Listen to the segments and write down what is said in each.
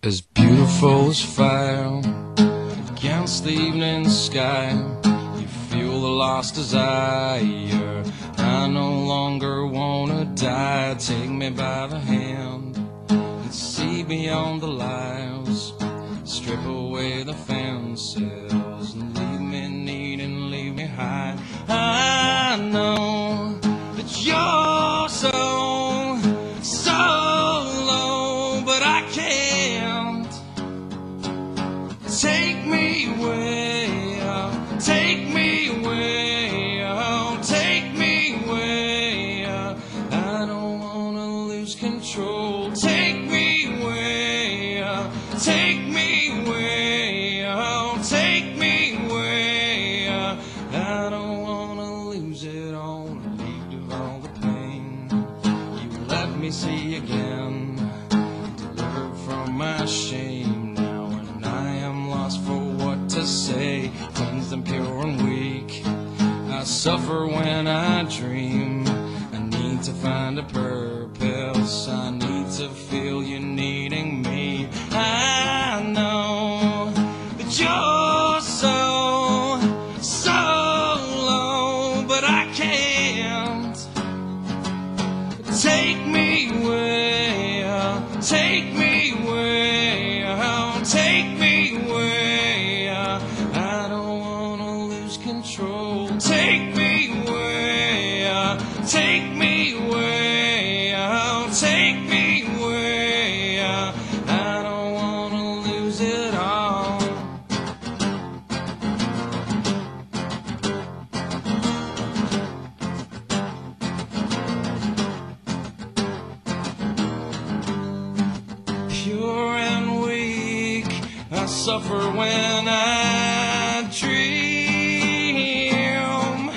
As beautiful as fire against the evening sky, you feel the lost desire. I no longer wanna die. Take me by the hand and see beyond the lies. Strip away the fences and leave me needing, leave me high. I know that you're so low, but I can't. Take me away, oh, take me away, oh, take me away. I don't wanna lose control. Take me away, oh, take me away, oh, take me away. I don't wanna lose it all, relieved of all the pain you let me see again, delivered from my shame now, and I am lost for what to say, cleansed and pure and weak. I suffer when I dream. I need to find a purpose. I need to feel you needing me. I know that you're so low, but I can't. Take me away, oh, take me away, oh, take me away. I don't wanna lose control. Take me away, oh, take me away, oh, take me away. I don't wanna lose it all. Pure and weak, I suffer when I dream.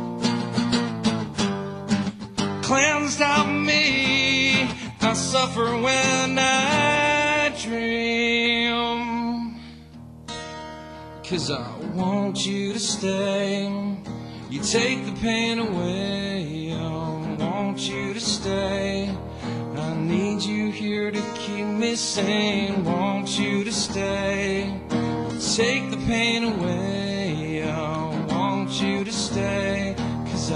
Cleansed of me, I suffer when I dream. 'Cause I want you to stay. You take the pain away. I want you to stay. I need you here to keep me sane. Want you to stay. Take the pain away. I want you to stay. 'Cause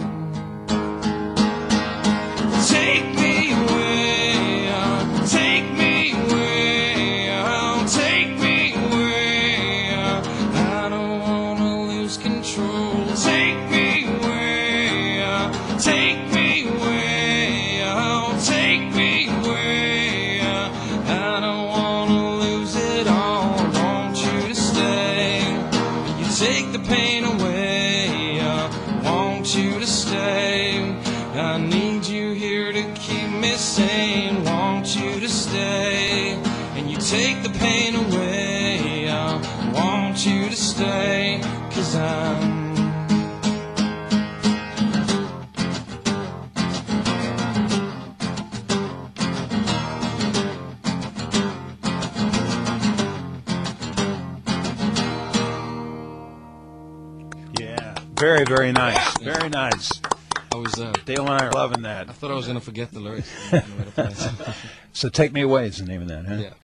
take me away. Take me away. Take me away. I don't wanna lose control. Take me away. Take me away. Take me away. I don't wanna lose it all. Want you to stay. You take the pain away. Want you to stay. I need you here to keep me sane. Want you to stay. And you take the pain away. Want you to stay. 'Cause Yeah, very, very nice. Very nice. I was Dale and I are loving that. I thought I was gonna forget the lyrics. So Take Me Away is the name of that, huh? Yeah.